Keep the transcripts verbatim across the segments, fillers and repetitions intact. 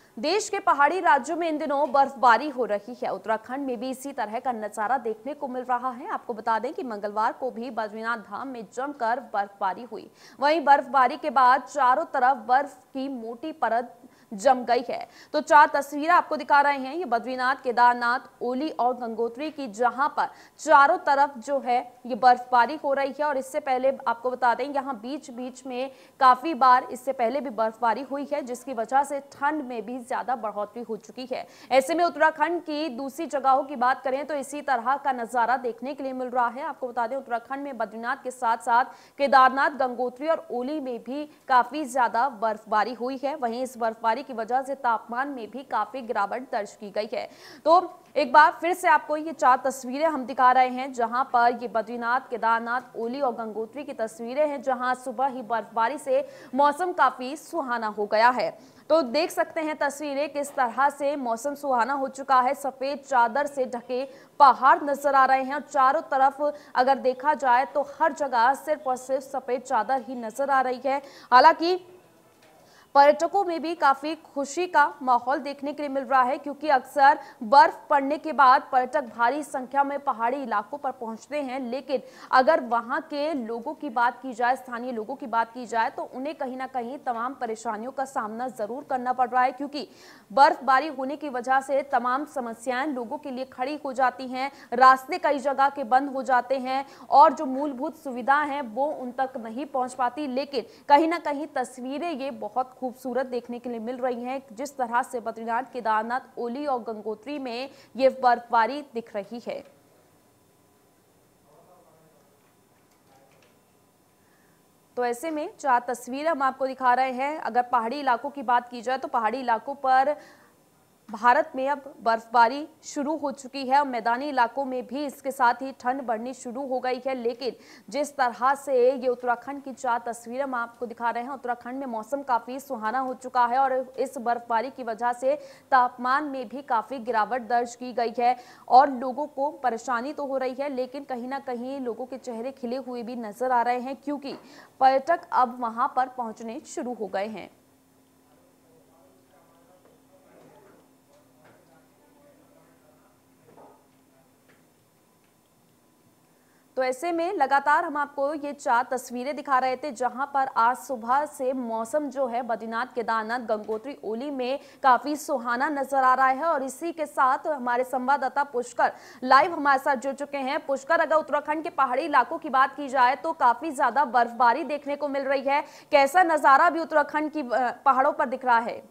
देश के पहाड़ी राज्यों में इन दिनों बर्फबारी हो रही है। उत्तराखंड में भी इसी तरह का नजारा देखने को मिल रहा है। आपको बता दें कि मंगलवार को भी बद्रीनाथ धाम में जमकर बर्फबारी हुई। वहीं बर्फबारी के बाद चारों तरफ बर्फ की मोटी परत जम गई है। तो चार तस्वीरें आपको दिखा रहे हैं, ये बद्रीनाथ, केदारनाथ, ओली और गंगोत्री की, जहां पर चारों तरफ जो है ये बर्फबारी हो रही है। और इससे पहले आपको बता दें यहाँ बीच बीच में काफी बार इससे पहले भी बर्फबारी हुई है, जिसकी वजह से ठंड में भी ज्यादा बढ़ोतरी हो चुकी है। ऐसे में उत्तराखंड की दूसरी जगहों की बात करें तो इसी तरह का नजारा देखने के लिए मिल रहा है। आपको बता दें उत्तराखंड में बद्रीनाथ के साथ साथ केदारनाथ, गंगोत्री और ओली में भी काफी ज्यादा बर्फबारी हुई है। वहीं इस बर्फबारी की वजह से तापमान में भी काफी गिरावट दर्ज की गई है। तो एक बार फिर से आपको ये चार तस्वीरें हम दिखा रहे हैं, जहां पर ये बद्रीनाथ, केदारनाथ, ओली और गंगोत्री की तस्वीरें हैं, जहां सुबह ही बर्फबारी से मौसम काफी सुहाना हो गया है। तो देख सकते हैं तस्वीरें किस तरह से मौसम सुहाना हो चुका है। सफेद चादर से ढके पहाड़ नजर आ रहे हैं और चारों तरफ अगर देखा जाए तो हर जगह सिर्फ और सिर्फ सफेद चादर ही नजर आ रही है। हालांकि पर्यटकों में भी काफी खुशी का माहौल देखने के लिए मिल रहा है, क्योंकि अक्सर बर्फ पड़ने के बाद पर्यटक भारी संख्या में पहाड़ी इलाकों पर पहुंचते हैं। लेकिन अगर वहां के लोगों की बात की जाए, स्थानीय लोगों की बात की जाए, तो उन्हें कहीं ना कहीं तमाम परेशानियों का सामना जरूर करना पड़ रहा है, क्योंकि बर्फबारी होने की वजह से तमाम समस्याएं लोगों के लिए खड़ी हो जाती हैं। रास्ते कई जगह के बंद हो जाते हैं और जो मूलभूत सुविधाएं हैं वो उन तक नहीं पहुंच पाती। लेकिन कहीं ना कहीं तस्वीरें ये बहुत खूबसूरत देखने के लिए मिल रही हैं, जिस तरह से बद्रीनाथ, केदारनाथ, ओली और गंगोत्री में ये बर्फबारी दिख रही है। तो ऐसे में चार तस्वीरें हम आपको दिखा रहे हैं। अगर पहाड़ी इलाकों की बात की जाए तो पहाड़ी इलाकों पर भारत में अब बर्फबारी शुरू हो चुकी है और मैदानी इलाकों में भी इसके साथ ही ठंड बढ़नी शुरू हो गई है। लेकिन जिस तरह से ये उत्तराखंड की चार तस्वीरें हम आपको दिखा रहे हैं, उत्तराखंड में मौसम काफ़ी सुहाना हो चुका है और इस बर्फबारी की वजह से तापमान में भी काफ़ी गिरावट दर्ज की गई है और लोगों को परेशानी तो हो रही है, लेकिन कहीं ना कहीं लोगों के चेहरे खिले हुए भी नजर आ रहे हैं, क्योंकि पर्यटक अब वहाँ पर पहुँचने शुरू हो गए हैं। तो ऐसे में लगातार हम आपको ये चार तस्वीरें दिखा रहे थे, जहां पर आज सुबह से मौसम जो है बद्रीनाथ, केदारनाथ, गंगोत्री, ओली में काफी सुहाना नजर आ रहा है। और इसी के साथ हमारे संवाददाता पुष्कर लाइव हमारे साथ जुड़ चुके हैं। पुष्कर, अगर उत्तराखंड के पहाड़ी इलाकों की बात की जाए तो काफी ज्यादा बर्फबारी देखने को मिल रही है, कैसा नजारा भी उत्तराखंड की पहाड़ों पर दिख रहा है?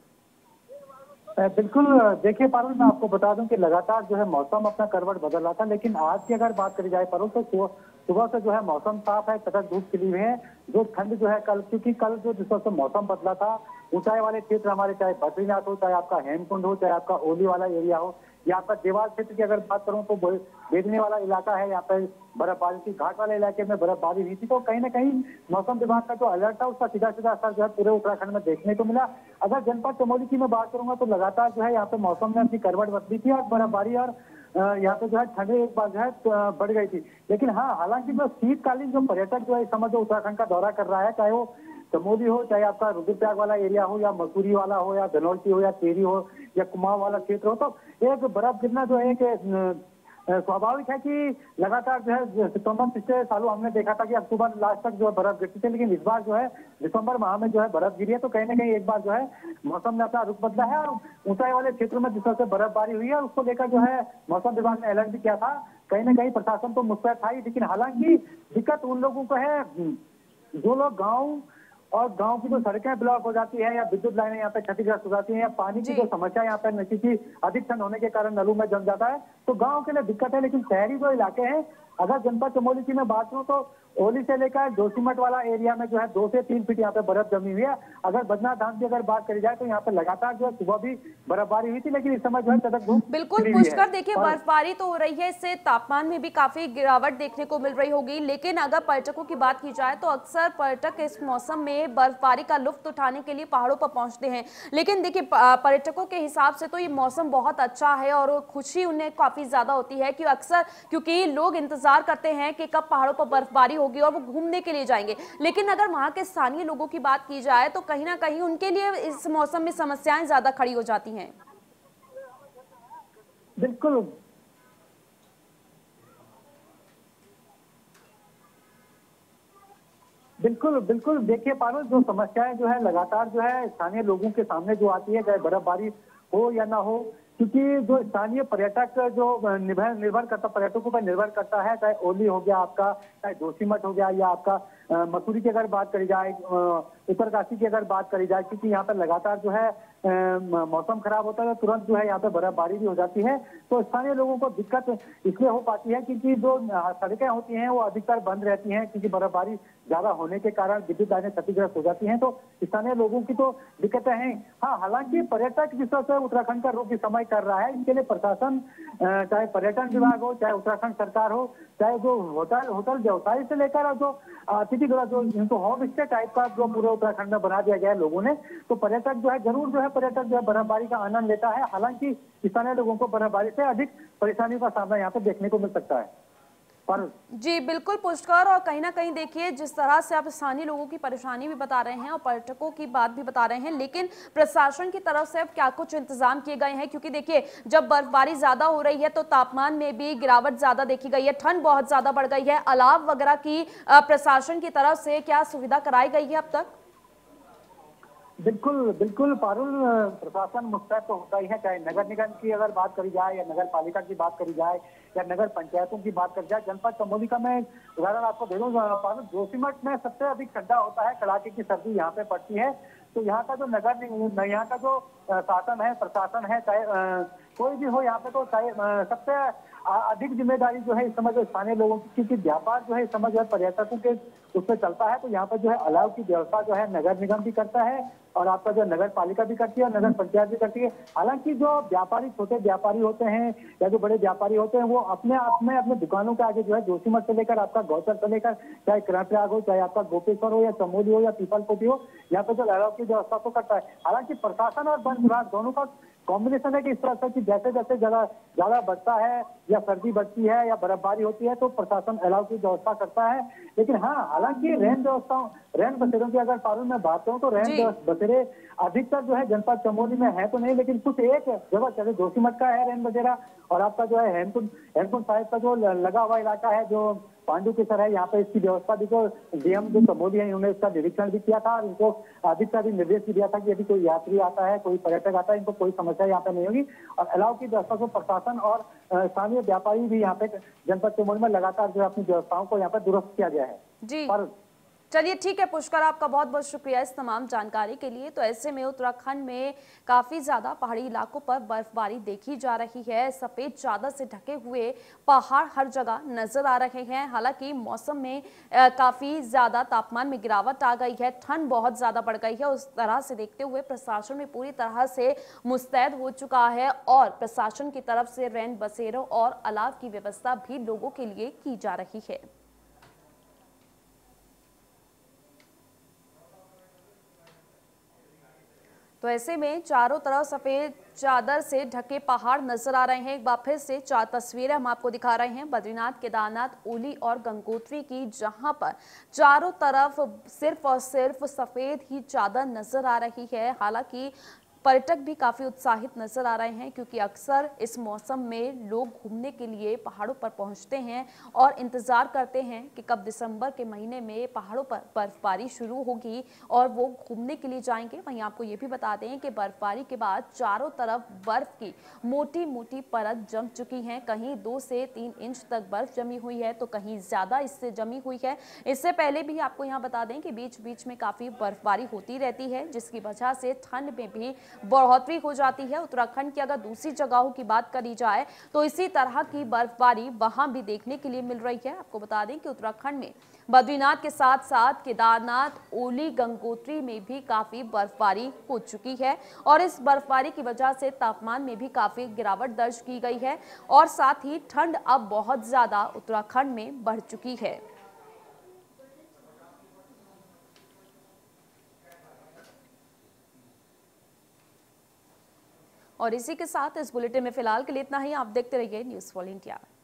बिल्कुल, देखिए पारुल, मैं आपको बता दूं कि लगातार जो है मौसम अपना करवट बदल रहा था, लेकिन आज की अगर बात करी जाए पारुल तो सुबह से जो है मौसम साफ है, कड़क धूप खिली हुई है। जो ठंड जो है कल, क्योंकि कल जो जिस तरह से मौसम बदला था, ऊंचाई वाले क्षेत्र हमारे, चाहे बद्रीनाथ हो, चाहे आपका हेमकुंड हो, चाहे आपका ओली वाला एरिया हो, या आपका देवाल क्षेत्र की अगर बात करूं तो बेदनी वाला इलाका है, यहाँ पे बर्फबारी की, घाट वाले इलाके में बर्फबारी हुई थी। तो कहीं ना कहीं मौसम विभाग का जो अलर्ट था उसका सीधा सीधा असर जो है पूरे उत्तराखंड में देखने को मिला। अगर जनपद चमोली की मैं बात करूंगा तो लगातार जो है यहाँ पे मौसम ने अपनी करवट बदली थी और बर्फबारी और यहाँ पे जो है ठंड एक बार जो है बढ़ गई थी। लेकिन हाँ, हालांकि जो शीतकालीन जो पर्यटक जो है इस समय जो उत्तराखंड का दौरा कर रहा है, चाहे वो चमोली हो, चाहे आपका रुद्रप्रयाग वाला एरिया हो, या मसूरी वाला हो, या धनौल्टी हो, या टेरी हो, या कुमाऊं वाला क्षेत्र हो, तो एक बर्फ गिरना जो है कि स्वाभाविक है कि लगातार जो है सितंबर पिछले सालों हमने देखा था कि अक्टूबर लास्ट तक जो है बर्फ गिरती थी, लेकिन इस बार जो है दिसंबर माह में जो है बर्फ गिरी है। तो कहीं ना कहीं एक बार जो है मौसम ने अपना रुख बदला है और ऊंचाई वाले क्षेत्रों में जिस तरह से बर्फबारी हुई है उसको लेकर जो है मौसम विभाग ने अलर्ट भी किया था। कहीं ना कहीं प्रशासन तो मुस्तैद था ही, लेकिन हालांकि दिक्कत उन लोगों को है जो लोग गाँव और गांव की जो सड़कें ब्लॉक हो जाती है, या विद्युत लाइनें यहाँ पे क्षतिग्रस्त हो जाती हैं, या पानी की जो समस्या यहाँ पे नदी की अधिक ठंड होने के कारण नलों में जम जाता है, तो गांव के लिए दिक्कत है। लेकिन शहरी जो इलाके हैं, अगर जनपद चमोली की मैं बात करूँ तो ओली से लेकर जोशीमठ वाला एरिया में जो है दो से तीन फीट यहाँ पे बर्फ जमी हुई है। अगर बद्रीनाथ धाम की अगर बात करी जाए तो यहाँ पे लगातार जो है सुबह भी बर्फबारी हुई थी, लेकिन इस समय जो है कड़क धूप। बिल्कुल पुष्कर, देखिए बर्फबारी तो हो रही है, इससे तापमान में भी काफी गिरावट देखने को मिल रही होगी। लेकिन अगर पर्यटकों की बात की जाए तो अक्सर पर्यटक इस मौसम में बर्फबारी का लुत्फ उठाने के लिए पहाड़ों पर पहुंचते हैं। लेकिन देखिए पर्यटकों के हिसाब से तो ये मौसम बहुत अच्छा है और खुशी उन्हें काफी ज्यादा होती है कि अक्सर क्योंकि लोग इंतजार इंतजार करते हैं कि कब पहाड़ों पर बर्फबारी होगी और वो घूमने के लिए जाएंगे। लेकिन अगर वहां के स्थानीय लोगों की बात की जाए तो कहीं ना कहीं उनके लिए इस मौसम में समस्याएं ज्यादा खड़ी हो जाती हैं। बिल्कुल बिल्कुल बिल्कुल देखिए पारुल, जो समस्याएं जो है लगातार जो है स्थानीय लोगों के सामने जो आती है, चाहे बर्फबारी हो या ना हो, क्योंकि जो स्थानीय पर्यटक जो निर्भर निर्भर करता पर्यटकों पर निर्भर करता है, चाहे ओली हो गया आपका, चाहे जोशीमठ हो गया, या आपका अ, मसूरी की अगर बात करी जाए, उत्तरकाशी की अगर बात करी जाए, क्योंकि यहाँ पर लगातार जो है मौसम खराब होता है, तुरंत जो है यहाँ पे बर्फबारी भी हो जाती है। तो स्थानीय लोगों को दिक्कत इसलिए हो पाती है क्योंकि जो सड़कें होती हैं वो अधिकतर बंद रहती हैं, क्योंकि बर्फबारी ज्यादा होने के कारण विद्युत लाइनें क्षतिग्रस्त हो जाती हैं। तो स्थानीय लोगों की तो दिक्कतें हैं। हाँ, हालांकि पर्यटक जिस तरह से उत्तराखंड का रुख इस समय कर रहा है, इसके लिए प्रशासन, चाहे पर्यटन विभाग हो, चाहे उत्तराखंड सरकार हो, चाहे जो होटल होटल व्यवसाय से लेकर और जो अतिथि गृह जो इनको होम स्टे टाइप का जो पूरे उत्तराखंड में बना दिया गया है लोगों ने, तो पर्यटक जो है जरूर जो है पर्यटक जो है बर्फबारी का आनंद लेता है। हालांकि स्थानीय लोगों को बर्फबारी से अधिक परेशानियों का सामना यहाँ पे देखने को मिल सकता है। पर जी बिल्कुल पुष्कर, और कहीं ना कहीं देखिए जिस तरह से आप स्थानीय लोगों की परेशानी भी बता रहे हैं और पर्यटकों की बात भी बता रहे हैं, लेकिन प्रशासन की तरफ से अब क्या कुछ इंतजाम किए गए हैं? क्योंकि देखिए जब बर्फबारी ज्यादा हो रही है तो तापमान में भी गिरावट ज्यादा देखी गई है, ठंड बहुत ज्यादा बढ़ गई है। अलाव वगैरह की प्रशासन की तरफ से क्या सुविधा कराई गई है अब तक? बिल्कुल बिल्कुल पारुल, प्रशासन मुस्तैद तो होता ही है, चाहे नगर निगम की अगर बात करी जाए या नगर पालिका की बात करी जाए या नगर पंचायतों की बात करी जाए। जनपद चमोली का मैं उदाहरण आपको दे दूं पारुल, जोशीमठ में सबसे अधिक ठंडा होता है, कड़ाके की सर्दी यहाँ पे पड़ती है। तो यहाँ का जो नगर यहाँ का जो शासन है, प्रशासन है, चाहे कोई भी हो यहाँ पे, तो चाहे सबसे अधिक जिम्मेदारी जो है इस समय जो स्थानीय लोगों की, क्योंकि व्यापार जो है इस समय जो है पर्यटकों के उसमें चलता है। तो यहाँ पर जो है अलाव की व्यवस्था जो है नगर निगम भी करता है और आपका जो नगर पालिका भी करती है और नगर पंचायत भी करती है। हालांकि जो व्यापारी, छोटे व्यापारी होते हैं या जो बड़े व्यापारी होते हैं, वो अपने आप में अपने दुकानों के आगे जो है जोशीमठ से लेकर आपका गौचर से लेकर चाहे कृष्णप्रयाग हो, चाहे आपका गोपेश्वर हो या चमोली हो या पीपलकोटी हो, यहाँ पे जो अलाव की व्यवस्था तो करता है। हालांकि प्रशासन और वन विभाग दोनों का कॉम्बिनेशन है कि इस तरह से कि जैसे जैसे ज्यादा ज्यादा बढ़ता है या सर्दी बढ़ती है या बर्फबारी होती है तो प्रशासन अलाव की व्यवस्था करता है। लेकिन हाँ, हालांकि रैन व्यवस्था रैन बसेरों की अगर पारुल में बात करूं तो रैन बसेरे अधिकतर जो है जनपद चमोली में है तो नहीं, लेकिन कुछ एक जगह जैसे जोशीमठ का है रैन बसेरा, और आपका जो है हेमकुंड हेमकुंड साहिब का जो लगा हुआ इलाका है जो पांडु की सर है, यहाँ पे इसकी व्यवस्था भी, जो डीएम जो चमोली है उन्होंने इसका निरीक्षण भी किया था और इनको अधिक से अधिक निर्देश भी दिया था कि यदि कोई यात्री आता है, कोई पर्यटक आता है, इनको कोई समस्या यहाँ पे नहीं होगी। और अलाव की व्यवस्था को प्रशासन और स्थानीय व्यापारी भी यहाँ पे जनपद चमोली में लगातार जो अपनी व्यवस्थाओं को यहाँ पे दुरुस्त किया गया है। जी पर चलिए ठीक है पुष्कर, आपका बहुत बहुत शुक्रिया इस तमाम जानकारी के लिए। तो ऐसे में उत्तराखंड में काफी ज्यादा पहाड़ी इलाकों पर बर्फबारी देखी जा रही है, सफेद चादर से ढके हुए पहाड़ हर जगह नजर आ रहे हैं। हालांकि मौसम में आ, काफी ज्यादा तापमान में गिरावट आ गई है, ठंड बहुत ज्यादा बढ़ गई है। उस तरह से देखते हुए प्रशासन में पूरी तरह से मुस्तैद हो चुका है और प्रशासन की तरफ से रैन बसेरों और अलाव की व्यवस्था भी लोगों के लिए की जा रही है। तो ऐसे में चारों तरफ सफेद चादर से ढके पहाड़ नजर आ रहे हैं। एक बार फिर से चार तस्वीरें हम आपको दिखा रहे हैं बद्रीनाथ, केदारनाथ, ओली और गंगोत्री की, जहां पर चारों तरफ सिर्फ और सिर्फ सफेद ही चादर नजर आ रही है। हालांकि पर्यटक भी काफी उत्साहित नजर आ रहे हैं क्योंकि अक्सर इस मौसम में लोग घूमने के लिए पहाड़ों पर पहुंचते हैं और इंतजार करते हैं कि कब दिसंबर के महीने में पहाड़ों पर बर्फबारी शुरू होगी और वो घूमने के लिए जाएंगे। वहीं आपको ये भी बता दें कि बर्फबारी के बाद चारों तरफ बर्फ की मोटी मोटी परत जम चुकी है। कहीं दो से तीन इंच तक बर्फ जमी हुई है तो कहीं ज्यादा इससे जमी हुई है। इससे पहले भी आपको यहाँ बता दें कि बीच बीच में काफी बर्फबारी होती रहती है, जिसकी वजह से ठंड में भी बढ़ोतरी हो जाती है। उत्तराखंड की अगर दूसरी जगहों की बात करी जाए तो इसी तरह की बर्फबारी वहां भी देखने के लिए मिल रही है। आपको बता दें कि उत्तराखंड में बद्रीनाथ के साथ साथ केदारनाथ, ओली, गंगोत्री में भी काफी बर्फबारी हो चुकी है और इस बर्फबारी की वजह से तापमान में भी काफी गिरावट दर्ज की गई है और साथ ही ठंड अब बहुत ज्यादा उत्तराखंड में बढ़ चुकी है। और इसी के साथ इस बुलेटिन में फिलहाल के लिए इतना ही। आप देखते रहिए न्यूज़ फॉर इंडिया।